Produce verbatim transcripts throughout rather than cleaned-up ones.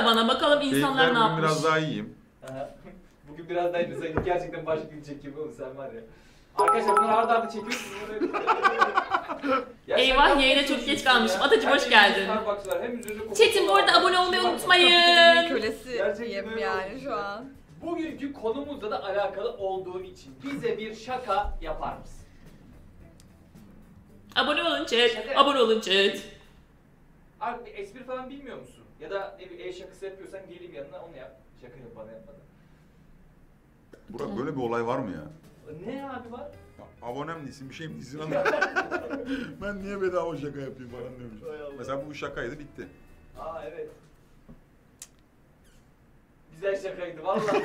da bana bakalım insanlar ne Keyifler yapmış. biraz daha iyiyim. Bugün biraz daha iyi. Sen gerçekten başka gidecek gibi oldu sen var ya. Arkadaşlar bunları arda arda çekiyorsunuz. Eyvah, yayına çok geç kalmışım. Atacığım hoş geldin. Çetin bu arada abone olmayı unutmayın. Kölesiyim yani şu an. Bugünkü konumuzla da alakalı olduğu için bize bir şaka yapar mısın? Abone olun chat. Abone olun chat. Abi bir espri falan bilmiyor musun? Ya da ne bir el şakası yapıyorsan geleyim yanına onu yap. Şaka yap bana yapmadan. Burak böyle bir olay var mı ya? Ne abi var? Ya, abonem değilsin, bir şey mi değilsin ama ben niye bedava şaka yapayım falan demiş. Mesela bu şakaydı, bitti. Aa evet. Güzel şakaydı vallahi.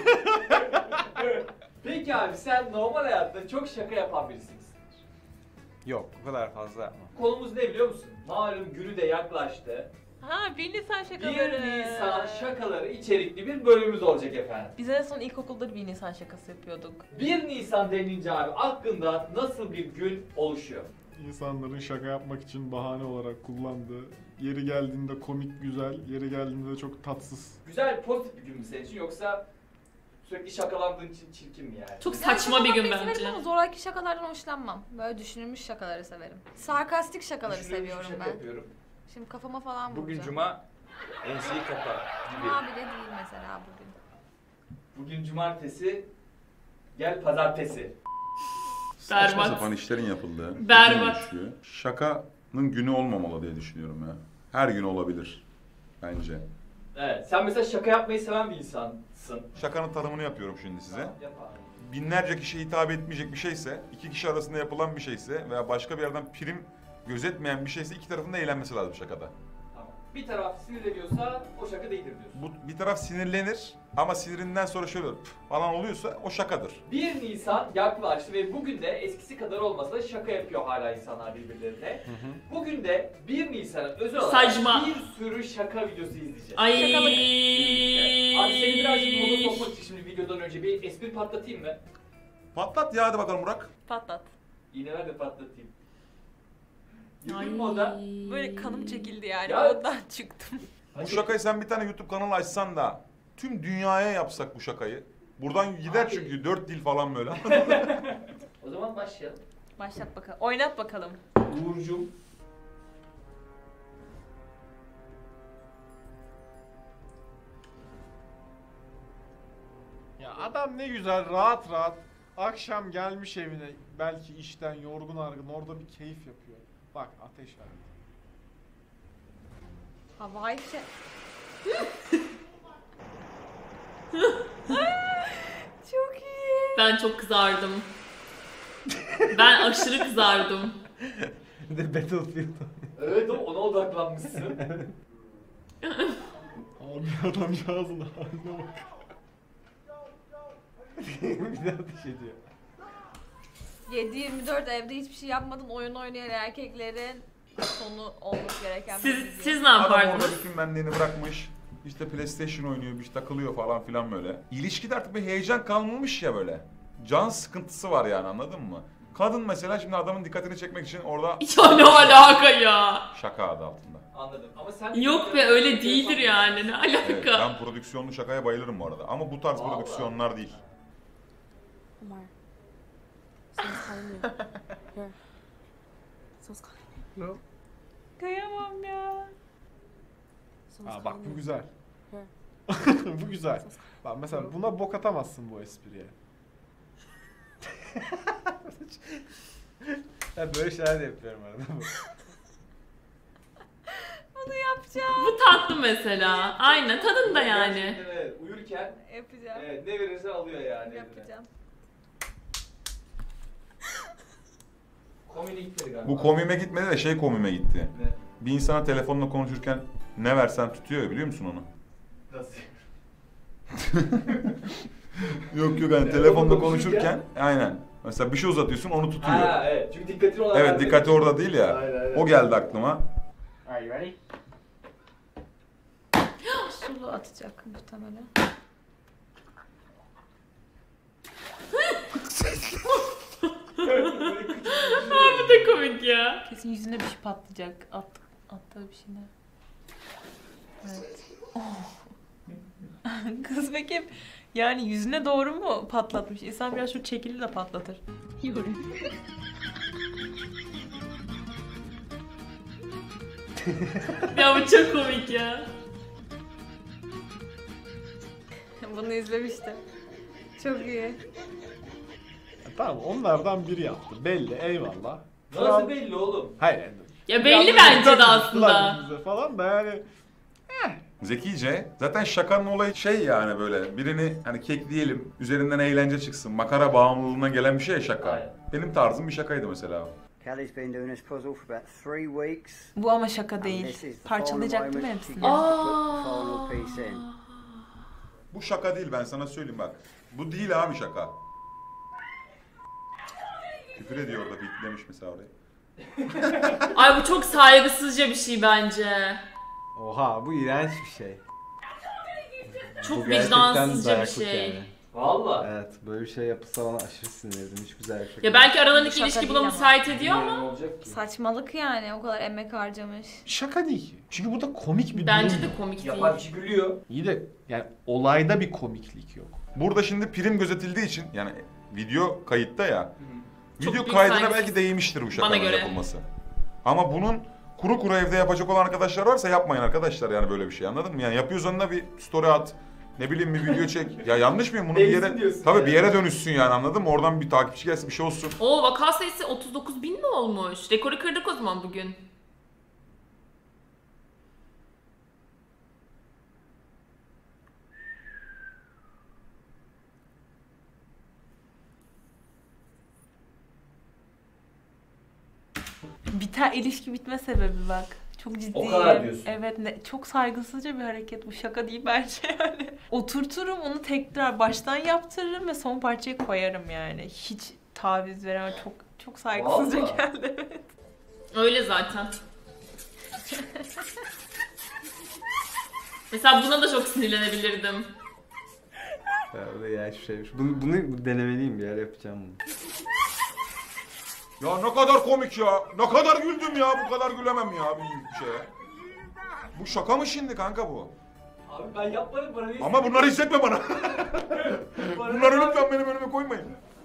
Peki abi sen normal hayatta çok şaka yapan birisisin. Yok, o kadar fazla yapmam. Konumuz ne biliyor musun? Malum günü de yaklaştı. Ha bir Nisan şakaları. bir Nisan şakaları içerikli bir bölümümüz olacak efendim. Biz en son ilkokulda bir Nisan şakası yapıyorduk. bir Nisan denince abi aklında nasıl bir gün oluşuyor? İnsanların şaka yapmak için bahane olarak kullandığı, yeri geldiğinde komik güzel, yeri geldiğinde de çok tatsız. Güzel, pozitif bir gün mü senin için yoksa sürekli şakalandığın için çirkin mi yani? Çok saçma bir gün Şaka bence. severim ama zoraki şakalardan hoşlanmam. Böyle düşünülmüş şakaları severim. Sarkastik şakaları Düşünülmüş seviyorum şaka ben. yapıyorum. Şimdi kafama falan Bugün vuracağım. cuma, enseyi kapa gibi. Abi de değil mesela bugün. Bugün cumartesi, gel pazartesi. Saçma Berbat. sapan işlerin yapıldığı. Berbat. gün oluşuyor. Şakanın günü olmamalı diye düşünüyorum ya. Her gün olabilir bence. Evet, sen mesela şaka yapmayı seven bir insansın. Şakanın tanımını yapıyorum şimdi size. Tamam, yap abi. Binlerce kişiye hitap etmeyecek bir şeyse, iki kişi arasında yapılan bir şeyse veya başka bir yerden prim gözetmeyen bir şeyse iki tarafın da eğlenmesi lazım şakada. Tamam. Bir taraf sinirleniyorsa o şaka değildir diyorsun. Bu bir taraf sinirlenir ama sinirinden sonra şöyle "Pf" falan oluyorsa o şakadır. bir Nisan yaklaştı ve bugün de eskisi kadar olmasa da şaka yapıyor hala insanlar birbirlerine. Hı hı. Bugün de bir Nisan'a özel olarak Saçma. bir sürü şaka videosu izleyeceğiz. Ay. Abi seni birazcık moda sokmak için şimdi videodan önce bir espri patlatayım mı? Patlat ya, hadi bakalım Burak. Patlat. İğneler de patlatayım. Ay. Girdim moda. Böyle kanım çekildi yani Ya- ondan çıktım. Bu şakayı sen bir tane YouTube kanalı açsan da tüm dünyaya yapsak bu şakayı. Buradan gider Abi. çünkü dört dil falan böyle. O zaman başlayalım. Başlat bakalım. Oynat bakalım. Uğur'cum. Ya adam ne güzel rahat rahat akşam gelmiş evine, belki işten yorgun argın, orada bir keyif yapıyor. Bak ateş var. Havai fişek. Çok iyi. Ben çok kızardım. Ben aşırı kızardım. Bir de Battlefield. Evet ona odaklanmışsın. Abi adamcağızın haline bak. Bir de ateş ediyor. yedi yirmi dört evde hiçbir şey yapmadan oyun oynayan erkeklerin sonu olması gereken bir Siz video. siz ne Adam orada yapardınız? bütün benliğini bırakmış. İşte PlayStation oynuyor, bir şey takılıyor falan filan böyle. İlişkide artık bir heyecan kalmamış ya böyle. Can sıkıntısı var yani, anladın mı? Kadın mesela şimdi adamın dikkatini çekmek için orada Ya ne alaka ya? şaka adı altında. Anladım ama sen... Yok be, öyle değildir yani, ne alaka? Evet, ben prodüksiyonlu şakaya bayılırım bu arada. Ama bu tarz Vallahi. prodüksiyonlar değil. Omar. Someone's calling you. Here. Someone's calling you. Kıyamam ya. Someone's Aa bak calling bu you. güzel. Here. Bu güzel. Bak mesela buna bok atamazsın bu espriye. Ben böyle şeyler de yapıyorum arada. Bunu yapacağım. Bu tatlı mesela. Aynen, tadında yani. Gerçekten evet, uyurken Yapacağım. evet, ne verirsen alıyor yani. Yapacağım. Komine gitmedi galiba. Bu komime gitmedi de şey komime gitti. Ne? Bir insana telefonla konuşurken ne versen tutuyor ya, biliyor musun onu? Nasıl? Yok yok, hani Telefonla telefonla konuşurken? konuşurken aynen. Mesela bir şey uzatıyorsun, onu tutuyor. Ha evet, çünkü dikkatini ona Evet, vermek dikkati için. orada değil ya. Aynen, aynen. O geldi aklıma. Are you ready? Sulu atacak muhtemelen. Bu da komik ya. Kesin yüzüne bir şey patlayacak. At, attığı bir şeyler. Evet. Oh. Kız peki yani yüzüne doğru mu patlatmış? İnsan biraz şu çekilir de patlatır. Ya bu çok komik ya. Bunu izlemiştim. Çok iyi. Tamam onlardan biri yaptı. Belli eyvallah. Nasıl belli oğlum? Hayır. Ya belli Yanlış bence de yapmışlar aslında. bize falan da yani. Zekice. Zaten şakanın olayı şey yani böyle birini hani kekleyelim, üzerinden eğlence çıksın, makara bağımlılığına gelen bir şey ya şaka. Aynen. Benim tarzım bir şakaydı mesela. Kelly's been doing this puzzle for about three weeks. Bu ama şaka and değil. this is the Parçalayacaktım final moment hepsini. she gets to put the final piece in. Bu şaka değil, ben sana söyleyeyim bak. Bu değil abi şaka. Küfür ediyor orada, bitlemiş mesela orayı. Ay bu çok saygısızca bir şey bence. Oha bu iğrenç bir şey. Çok Bu gerçekten vicdansızca bir dayaklık şey. yani. Valla. Evet böyle bir şey yapılsa bana aşırı sinirlendim. Hiç güzel bir şey. Ya belki aralarındaki Şaka ilişki değil buna ama. müsait ediyor Ne ama olacak ki? Saçmalık yani o kadar emek harcamış. Şaka değil ki. Çünkü burada komik bir bence durum de yok. komik Yapan değil. kişi gülüyor. İyi de yani olayda bir komiklik yok. Burada şimdi prim gözetildiği için yani video kayıtta ya. Çok Video büyük kaydına saygısız. belki değmiştir bu Bana şakanın göre. yapılması. Ama bunun kuru kuru evde yapacak olan arkadaşlar varsa yapmayın arkadaşlar yani böyle bir şey, anladın mı? Yani yapıyorsan da bir story at, ne bileyim bir video çek. Ya yanlış mıyım? Bunu bir Değilsin yere diyorsun tabii yani. bir yere dönüşsün yani, anladın mı? Oradan bir takipçi gelsin, bir şey olsun. Oo vaka sayısı otuz dokuz bin mi olmuş? Rekoru kırdık o zaman bugün. Biter ilişki bitme sebebi bak. Çok ciddi. O kadar diyorsun. Evet ne, çok saygısızca bir hareket bu, şaka değil bence yani. Oturturum onu tekrar baştan yaptırırım ve son parçayı koyarım yani. Hiç taviz veremem, çok çok saygısızca Vallahi. geldi evet. Öyle zaten. Mesela buna da çok sinirlenebilirdim. Ya bu da iğrenç bir şeymiş. Bunu, bunu denemeliyim, bir yer yapacağım bunu. Ya ne kadar komik ya. Ne kadar güldüm ya. Bu kadar gülemem ya bir şeye. Bu şaka mı şimdi kanka bu? Abi ben yapmadım bana niye? Ama bunları hissetme bana. Bunları lütfen benim önüme koymayın.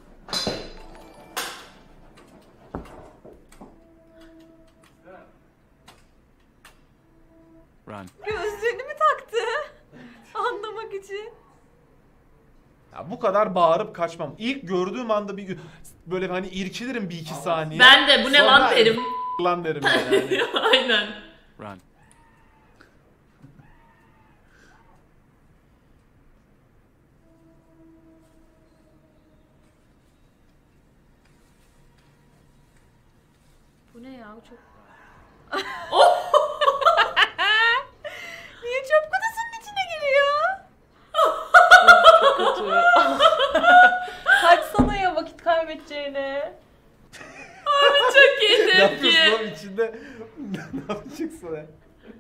Run. Gözlüğünü mü taktı? Anlamak için. Ya bu kadar bağırıp kaçmam. İlk gördüğüm anda bir böyle hani irkilirim bir iki saniye. Ben de bu ne lan Sonra derim. lan derim yani. Aynen. Run. Bu ne ya? Bu çok... Niye çöp kutusunun içine giriyor? Çok kötü. Kaçsana ya vakit kaybedeceğine. Çok iyi Ne tepki. yapıyorsun oğlum içinde? Ne yapacaksın ya?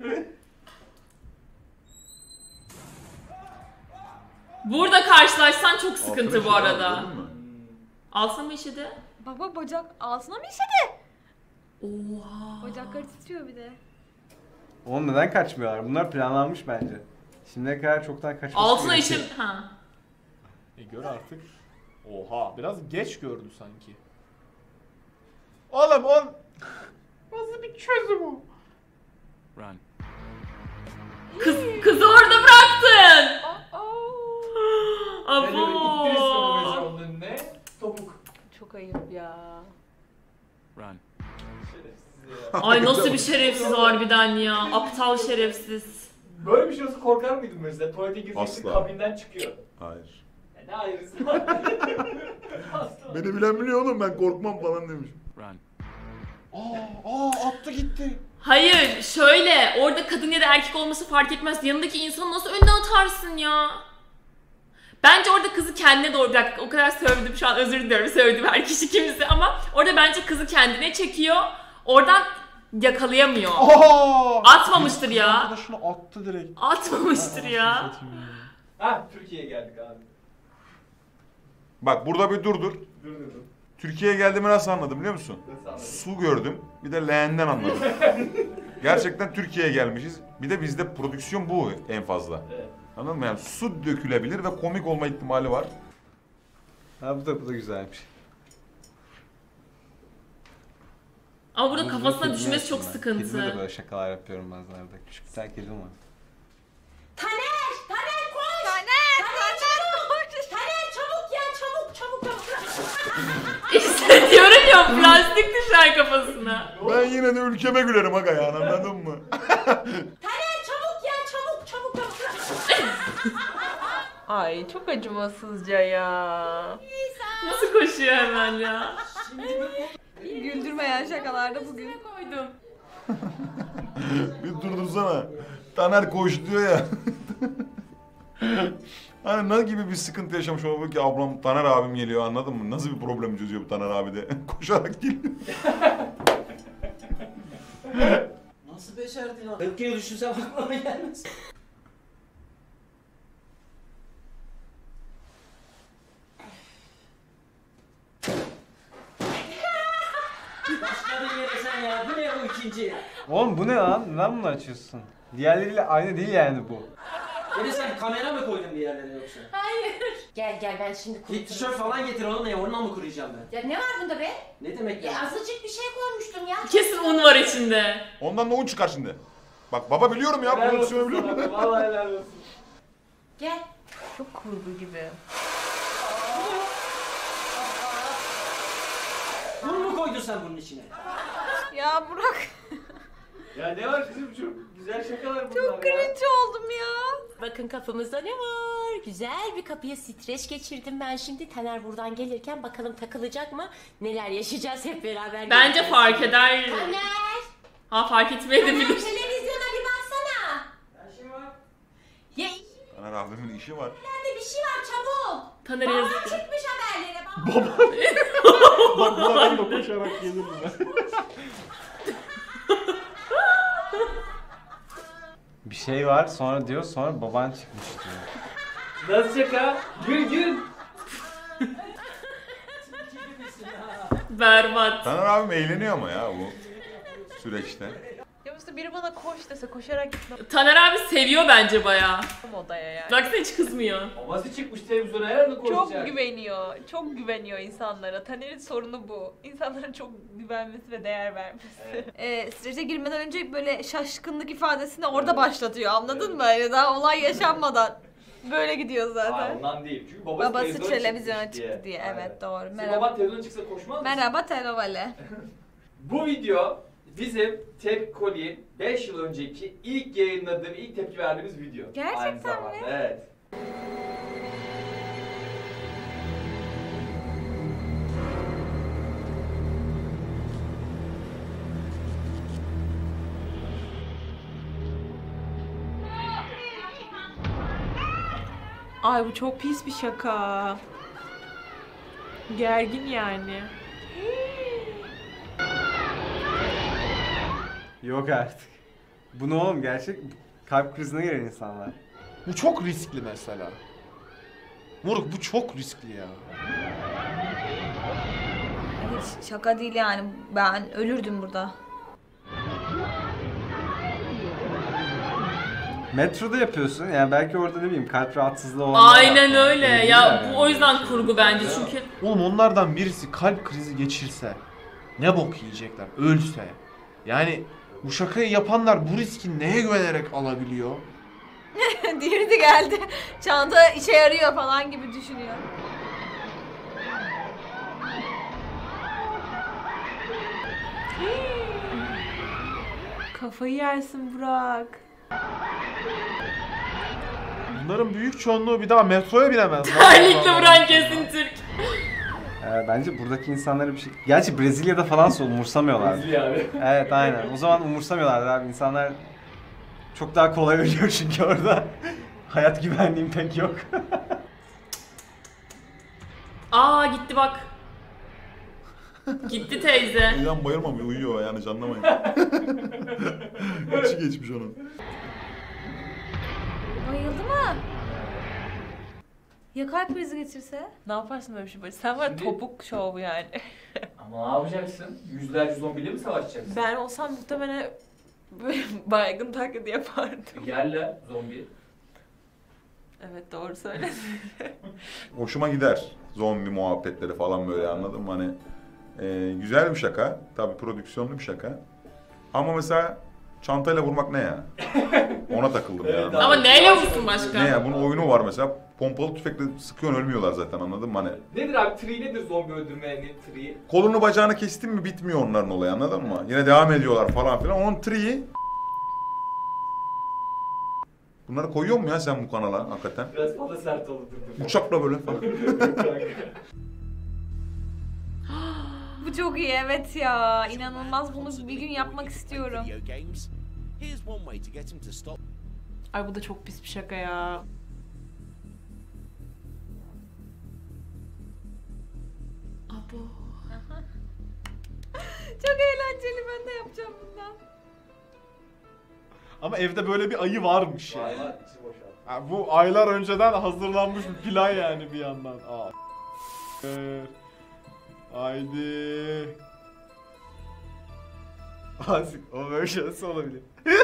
Burada karşılaşsan çok sıkıntı Altına bu işedi abi, arada. gördün mü? Altına mı işedi? Baba bacak altına mı işedi? Oha. Bacakları titriyor bir de. Oğlum neden kaçmıyorlar? Bunlar planlanmış bence. Şimdiye kadar çoktan kaçmış. Altına işim... Ha. E gör artık. Oha biraz geç gördü sanki. Oğlum on... Nasıl bir çözüm o? Run. Kız, kızı orada bıraktın. Ben öyle ittirirsin onu Abo. mesela onun önüne. Topuk. Çok ayıp ya. Run. Şerefsiz ya. Ay nasıl bir şerefsiz harbiden ya. Aptal şerefsiz. Böyle bir şey olsa korkar mıydın mesela? Tuvalete gireceksin Asla. kabinden çıkıyor. Hayır. Ya ne ayrısı? Asla. Beni bilen biliyor oğlum, ben korkmam falan demiş. Run. Aa, aa attı gitti. Hayır şöyle orada kadın ya da erkek olması fark etmez. Yanındaki insanı nasıl önüne atarsın ya? Bence orada kızı kendine doğru bırak. O kadar sövdüm şu an, özür diliyorum sövdüm her kişi kimse ama orada bence kızı kendine çekiyor. Oradan yakalayamıyor. Aa! Atmamıştır ya. Arkadaşını attı direkt. Atmamıştır ya. Ha Türkiye'ye geldik abi. Bak burada bir dur dur. Dur dur dur. Türkiye'ye geldiğimi nasıl anladım biliyor musun? Nasıl anladın? Su gördüm. Bir de leğenden anladım. Gerçekten Türkiye'ye gelmişiz. Bir de bizde prodüksiyon bu en fazla. Evet. Anladın mı? Yani su dökülebilir ve komik olma ihtimali var. Ha bu da bu da güzelmiş. Ama burada Bu- bu kafasına kedime düşmesi çok yaptım ben. Kedime de sıkıntı. böyle şakalar yapıyorum bazenlerde. Küçük bir tane kedim var. Taner! Taner koş! Taner! Taner koş! Taner çabuk ya çabuk çabuk çabuk. İşte diyorum ya plastik düşer kafasına. Ben yine de ülkeme gülerim aga yani anladın mı? Taner çabuk ya çabuk çabuk çabuk. Ay çok acımasızca ya. Nasıl koşuyor hemen ya? Güldürmeyen şakalarda bugün. Koydum. Bir durdursana. Taner koş diyor ya. Hani ne gibi bir sıkıntı yaşamış olabilir ki ablam Taner abim geliyor anladın mı? Nasıl bir problem çözüyor bu Taner abi de? Koşarak geliyor. Nasıl becerdin lan? kırk kere düşünsem aklıma gelmez. Başladın yere sen ya. Bu ne bu ikinci? Oğlum bu ne lan? Neden bunu açıyorsun? Diğerleriyle aynı değil yani bu. Yine sen kamera mı koydun bir yerlere yoksa? Hayır. Gel gel ben şimdi Git kurutayım. tişört falan getir onu ne? Onunla mı kuruyacağım ben? Ya ne var bunda be? Ne demek Ya ya? azıcık bir şey koymuştum ya. Kesin un var içinde. Ondan da un çıkar şimdi. Bak baba biliyorum ya. Helal Prodüksiyonu olsun biliyorum. sana, vallahi helal olsun. Gel. Çok kurgu gibi. Bunu mu koydun sen bunun içine? Ya Burak Ya ne var kızım çok güzel şakalar bunlar çok ya. cringe oldum ya. Bakın kapımızda ne var? Güzel bir kapıya streç geçirdim ben şimdi. Taner buradan gelirken bakalım takılacak mı? Neler yaşayacağız hep beraber. Bence göreceğiz. fark eder. Taner! Ha fark etmeyebilir. Televizyona bir baksana. Her şey var. Ya Taner abimin işi var. nerede bir şey var çabuk. Taner Baba yazık. çıkmış haberlere. Baba. Bak buradan da koşarak gelirim ben. Bir şey var sonra diyor sonra baban çıkmış diyor. Nasıl şaka? Gül gül. Berbat. Taner abim eğleniyor ama ya bu süreçte. Ya mesela biri bana koş dese koşarak gitmem Taner abi seviyor bence bayağı. odaya yani. Baksana hiç kızmıyor. Babası çıkmış televizyona herhalde Çok konuşacak. güveniyor. Çok güveniyor insanlara. Taner'in sorunu bu. İnsanlara çok güvenmesi ve değer vermesi. Evet. Ee, strese girmeden önce böyle şaşkınlık ifadesini orada başlatıyor anladın mı? Yani daha olay yaşanmadan. Böyle gidiyor Aa, zaten. ondan değil. Çünkü babası, Babası televizyona televizyona çıkmış çıktı diye. Aynen. Evet doğru. Senin Merhaba. baban televizyona çıksa koşmaz mısın? Merhaba Telovale. Bu video bizim Tepkoli'nin beş yıl önceki ilk yayınladığım, ilk tepki verdiğimiz video. Gerçekten Aynı zamanda, mi? evet. Ay bu çok pis bir şaka. Gergin yani. Yok artık. Bu ne oğlum gerçek kalp krizine giren insanlar. Bu çok riskli mesela. Moruk bu çok riskli ya. Hiç şaka değil yani. Ben ölürdüm burada. Metroda yapıyorsun yani belki orada ne bileyim kalp rahatsızlığı olanlar Aynen var. öyle. Öyle Ya değiller bu yani. o yüzden kurgu bence çünkü Oğlum onlardan birisi kalp krizi geçirse ne bok yiyecekler ölse. Yani bu şakayı yapanlar bu riski neye güvenerek alabiliyor? Diğeri de geldi. Çanta işe yarıyor falan gibi düşünüyor. Kafayı yersin Burak. Bunların büyük çoğunluğu bir daha metroya binemez. terlikle vuran kesin Türk. Ee, bence buradaki insanlara bir şey... Gerçi Brezilya'da falan umursamıyorlar. Brezilya abi. Evet aynen. O zaman umursamıyorlar abi. İnsanlar çok daha kolay ölüyor çünkü orada. Hayat güvenliğim pek yok. Aa gitti bak. Gitti teyze. Uyuyan bayılmam uyuyor yani anlamayın. İçi geçmiş onun. Bayıldı mı? Ya kalp krizi geçirse? Ne yaparsın böyle bir şey böyle? Sen var ya Şimdi- topuk şov yani. Ama ne yapacaksın? Yüzlerce zombiyle mi savaşacaksın? Ben olsam muhtemelen böyle baygın taklidi yapardım. Gel la zombi. Evet doğru söyledin. Hoşuma gider. Zombi muhabbetleri falan böyle, anladın mı? Hani e, güzel bir şaka. Tabii prodüksiyonlu bir şaka. Ama mesela çantayla vurmak ne ya? Ona takıldım ya. Ama neyle vursun başka? Ne ya? Bunun oyunu var mesela. Pompalı tüfekle sıkıyorsun, ölmüyorlar zaten, anladın mı? Hani Nedir abi? Tree nedir zombi öldürmenin tree'i? kolunu bacağını kestin mi bitmiyor onların olayı, anladın mı? Yine devam ediyorlar falan filan. Onun tree'i... Bunları koyuyor mu ya sen bu kanala hakikaten? Biraz fazla sert oldu. Uçakla böyle falan. Bu çok iyi, evet ya. İnanılmaz, bunu bir gün yapmak istiyorum. Ay bu da çok pis bir şaka ya. Abo. Çok eğlenceli, ben de yapacağım bundan. Ama evde böyle bir ayı varmış Vay yani. vay, içi boşaldı. Ha, bu aylar önceden hazırlanmış bir plan yani bir yandan. Aa. Ee, Haydi. Azıcık o versiyonu olabilir.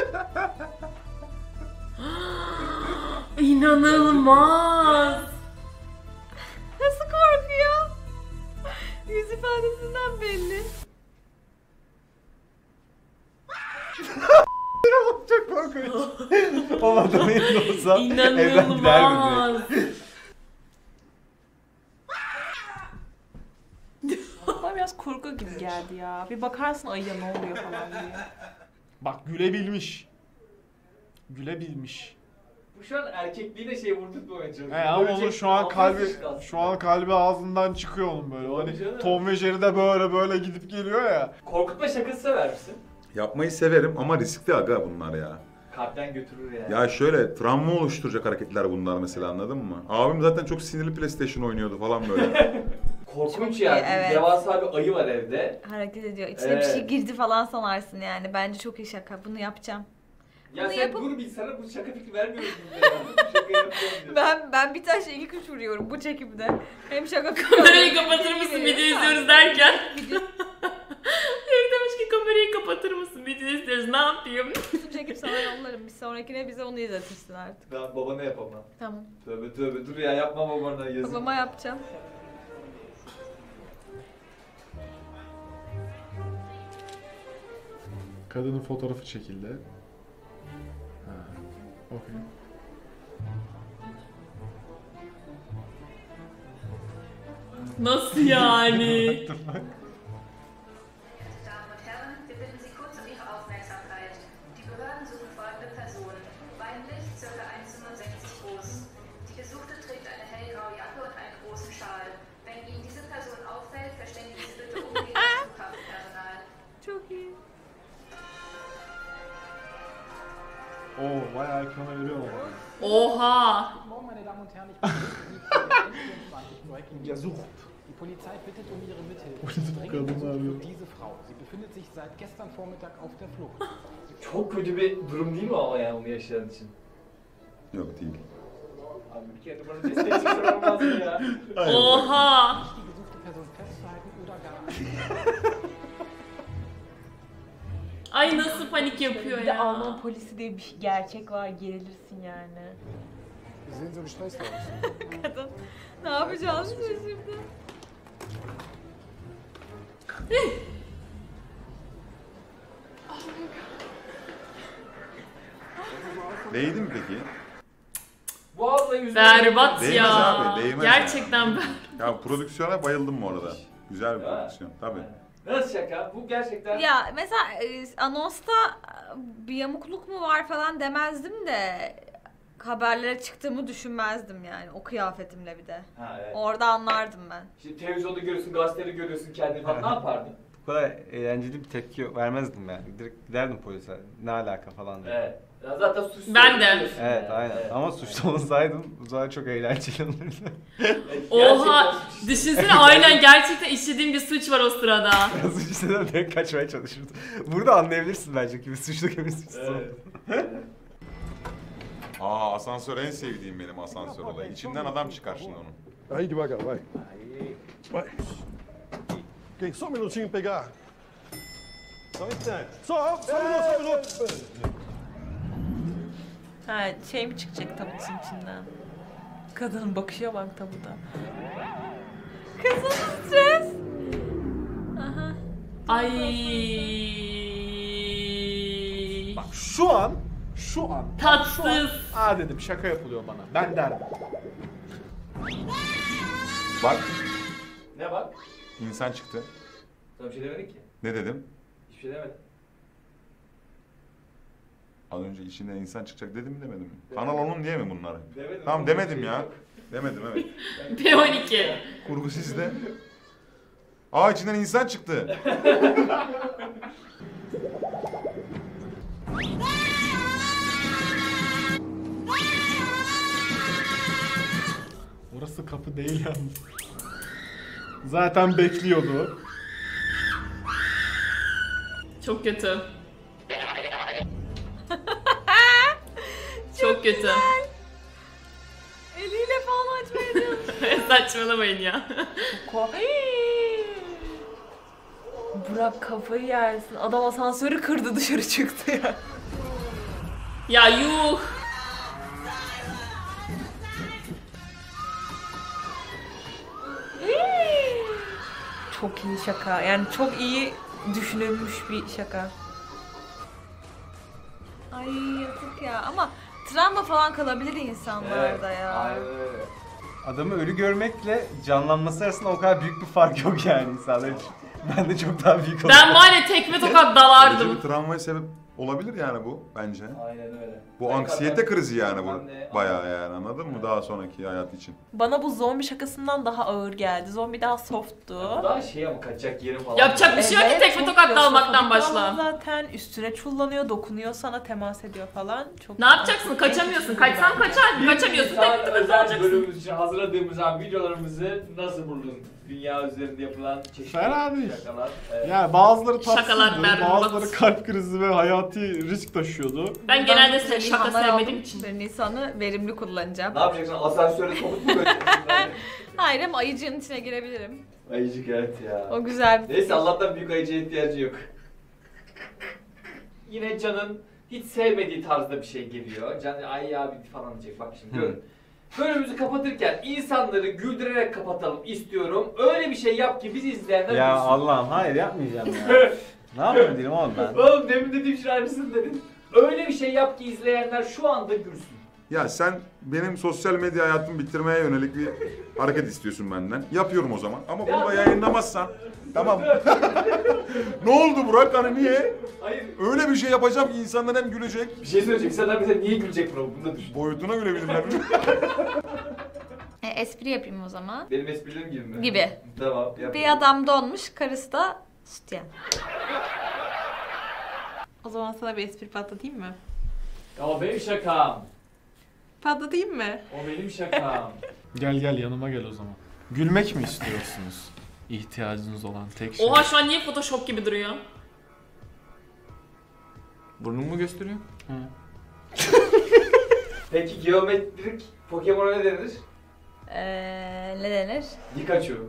İnanılmaz. Nasıl korkuyor? Yüz ifadesinden belli. Çok korkunç. O adamın yerinde olsa evden İnanılmaz. giderdim. Bana biraz korku gibi geldi ya. Bir bakarsın ayıya ne oluyor falan diye. Bak gülebilmiş. Gülebilmiş. Bu şu an erkekliğiyle şey vurdurtmaya çalışıyor. He ama Böyle onun şey- şu an altına kalbi sıçtı aslında. şu an kalbi ağzından çıkıyor onun böyle. Tabii Hani canım. Tom ve Jerry de böyle böyle gidip geliyor ya. Korkutma şakası sever misin? Yapmayı severim ama riskli aga bunlar ya. Kalpten götürür yani. Ya şöyle travma oluşturacak hareketler bunlar mesela, anladın mı? Abim zaten çok sinirli PlayStation oynuyordu falan böyle. Korkunç Çok yani. iyi, evet. Devasa bir ayı var evde. Hareket ediyor. İçine bir şey Evet. girdi falan sanarsın yani. Bence çok iyi şaka. Bunu yapacağım. Ya Bunu sen yapıp- dur bir sana bu şaka fikri vermiyoruz biz ya. Bu şaka yapacağım diyor. Ben ben bir taşla iki kuş vuruyorum bu çekimde. Hem şaka Kamerayı kapatır mısın video izliyoruz derken. Video Biri demiş ki kamerayı kapatır mısın video izliyoruz, ne yapayım? çekip sana yollarım. Bir sonrakine bize onu izletirsin artık. Ben babana yapamam. Tamam. Tövbe tövbe dur ya, yapma babana yazık. Babama yapacağım. Kadının fotoğrafı çekildi. Ha. Okey. Nasıl yani? Damen und Herren, wir bitten Sie kurz um Ihre Aufmerksamkeit. Die Behörden suchen folgende Person. Weiblich, ca. eins Komma fünfundsechzig groß. Die Gesuchte trägt eine hellgraue Jacke und einen großen Schal. Wenn Ihnen diese Person auffällt, verständigen Sie bitte umgehend das Flughafenpersonal. Çok iyi. Oo bayağı ekrana veriyor ama. Oha. Guten Morgen, meine Damen und Herren. Ich bin vierundzwanzig Neukölln gesucht. Die Polizei bittet um Ihre Mithilfe. Dringend gesucht wird diese Frau. Sie befindet sich seit gestern Vormittag auf der Flucht. Çok kötü bir durum değil mi ama yani onu yaşayan için? Yok değil. Abi bir kere de bana destek çıkar olmaz mı ya? Oha. Die gesuchte Person festzuhalten oder gar Ay nasıl panik yapıyor Bir de ya. Alman polisi diye bir gerçek var, gerilirsin yani. Sehen Sie gestresst aus. Kadın ne yapacağız şimdi? Değdi mi peki? Bu abla yüzünden... Berbat Değmez ya. abi, değmez Gerçekten ben. Ya prodüksiyona bayıldım bu arada. Güzel bir prodüksiyon tabii. Nasıl şaka? Bu gerçekten... Ya mesela e, anonsta e, bir yamukluk mu var falan demezdim de haberlere çıktığımı düşünmezdim yani o kıyafetimle bir de. Ha, evet. Orada anlardım ben. Şimdi televizyonda görüyorsun, gazetede görüyorsun kendini falan. Ne yapardın? Bu kadar eğlenceli bir tepki vermezdim yani. Direkt giderdim polise. Ne alaka falan diye. Evet. Ya zaten suçlu. Ben de. Evet yani. aynen. Evet. Ama suçlu olsaydım bu zaman çok eğlenceli olurdu. Oha. Düşünsene aynen gerçekten işlediğim bir suç var o sırada. Suç işleden direkt kaçmaya çalışırdı. Burada anlayabilirsin bence kimi suçlu kimi suçsuz. Evet. Aa, asansör en sevdiğim benim asansör olayı. İçinden adam çıkar şimdi onun. Aí devagar, vai. Vai. Ok, só um minutinho pegar. Só um instante. Só, só um minuto, só um minuto. Ha şey mi çıkacak tabutun içinden? Kadının bakışa bak da bu da. Kızım stres. Aha. Ay. Bak şu an, şu an. Tatsız. Aa dedim şaka yapılıyor bana. Ben derdim. Bak Ne bak? insan çıktı. Sana bir şey demedik ki. Ne dedim? Hiçbir şey demedim. Az önce içinden insan çıkacak dedim mi demedim mi? Kanal onun diye mi bunları? Demedim. Tamam demedim ya. Demedim evet. B on iki. Kurgu sizde. Aa içinden insan çıktı. Orası kapı değil yalnız. Zaten bekliyordu. Çok kötü. Çok kötü. Eliyle falan açmaya çalışıyor. Saçmalamayın ya. Burak kafayı yersin. Adam asansörü kırdı, dışarı çıktı ya. Ya yuh. Çok iyi şaka. Yani çok iyi düşünülmüş bir şaka. Ay yazık ya ama travma falan kalabilir insanlarda ya. Aynen öyle. Adamı ölü görmekle canlanması arasında o kadar büyük bir fark yok yani insanlar için. Ben de çok daha büyük Ben var ya tekme tokat dalardım. Böylece bir travmaya sebep olabilir yani bu bence. Aynen öyle. Bu anksiyete krizi yani bu. Anne, Bayağı yani anladın mı? Daha sonraki hayat için. Bana bu zombi şakasından daha ağır geldi. Zombi daha softtu. Daha şey ama kaçacak yerim falan. Yapacak bir şey yok ki tekme çok tokat dalmaktan klostrofobik başla. ama zaten üstüne çullanıyor, dokunuyor sana, temas ediyor falan. Çok Ne yapacaksın? Kaçamıyorsun. Kaçsan kaçar. Kaçamıyorsun. Daha Tekme tokat özel alacaksın. bölümümüz için hazırladığımız an videolarımızı nasıl buldun? Dünya üzerinde yapılan çeşitli Fena değil. şakalar. Evet. Yani bazıları Şakalar tatsızdı, berbat. bazıları kalp krizi ve hayati risk taşıyordu. Ben genelde se- şaka İlhamlar sevmediğim aldım. için. Ben Nisan'ı verimli kullanacağım. Ne yapacaksın? Asansöre sokup mu götüreceksin? Hayır ama ayıcığın içine girebilirim. Ayıcık evet ya. O güzel bir Neyse Allah'tan büyük ayıcıya ihtiyacı yok. Yine Can'ın hiç sevmediği tarzda bir şey geliyor. Can ay abi falan diyecek bak şimdi görün. Bölümümüzü kapatırken insanları güldürerek kapatalım istiyorum. Öyle bir şey yap ki biz izleyenler Ya gülsün. Allah'ım hayır yapmayacağım ya. Ne yapayım dedim oğlum ben. Oğlum demin dediğim şey aynısını dedin. Öyle bir şey yap ki izleyenler şu anda gülsün. Ya sen benim sosyal medya hayatımı bitirmeye yönelik bir hareket istiyorsun benden. Yapıyorum o zaman. Ama bunu da yayınlamazsan. Tamam. Ne oldu Burak? Hani niye? Hayır. Öyle bir şey yapacağım ki insanlar hem gülecek. Bir şey söyleyecek. İnsanlar mesela niye gülecek buna? Bunu da düşün. Boyutuna gülebilirler. E, espri yapayım o zaman. Benim esprilerim gibi mi? Gibi. Tamam. Yap. Bir adam donmuş, karısı da sütyen. O zaman sana bir espri patlatayım mı? O benim şakam. Patlatayım mı? O benim şakam. Gel gel yanıma gel o zaman. Gülmek mi istiyorsunuz? İhtiyacınız olan tek şey. Oha şu an niye Photoshop gibi duruyor? Burnumu mu gösteriyor? Hı. Peki geometrik Pokemon'a ne denir? Ee, ne denir? Pikachu.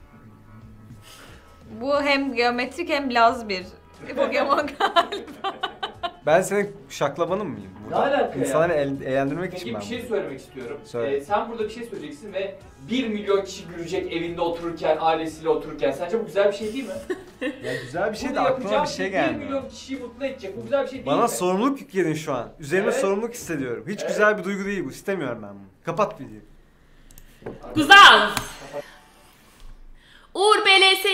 Bu hem geometrik hem laz bir Pokemon galiba. Ben senin şaklabanın mıyım? Ne alaka ya? İnsanları el- eğlendirmek Peki için ben bir şey bunu. söylemek istiyorum. Söyle. Ee, sen burada bir şey söyleyeceksin ve bir milyon kişi gülecek evinde otururken, ailesiyle otururken. Sence bu güzel bir şey değil mi? Ya güzel bir şey de Bunu aklıma bir yapacağım şey ki gelmiyor. bir milyon kişiyi mutlu edecek. Bu güzel bir şey değil Bana mi? sorumluluk yükledin şu an. Üzerime Evet. sorumluluk hissediyorum. Hiç Evet. güzel bir duygu değil bu. İstemiyorum ben bunu. Kapat videoyu. Güzel. Uğur Bey'le